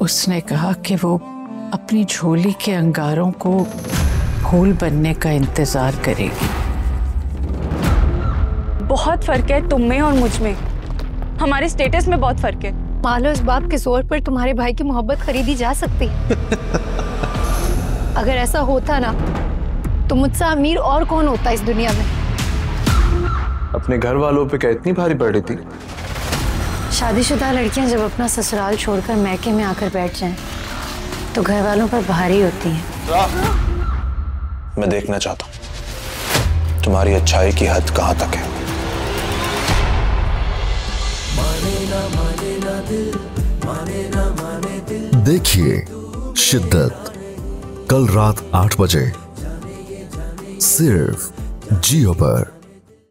उसने कहा कि वो अपनी झोली के अंगारों को फूल बनने का इंतजार करेगी। बहुत फर्क है तुम में और मुझ में, हमारे स्टेटस में बहुत फर्क है। मालो इस बात के जोर पर तुम्हारे भाई की मोहब्बत खरीदी जा सकती। अगर ऐसा होता ना तो मुझसे अमीर और कौन होता इस दुनिया में। अपने घर वालों पे क्या इतनी भारी पड़ रही थी? शादीशुदा लड़कियां जब अपना ससुराल छोड़कर मैके में आकर बैठ जाएं तो घर वालों पर भारी होती हैं। मैं देखना चाहता हूँ तुम्हारी अच्छाई की हद कहाँ तक है। देखिए शिद्दत कल रात 8 बजे सिर्फ जियो पर।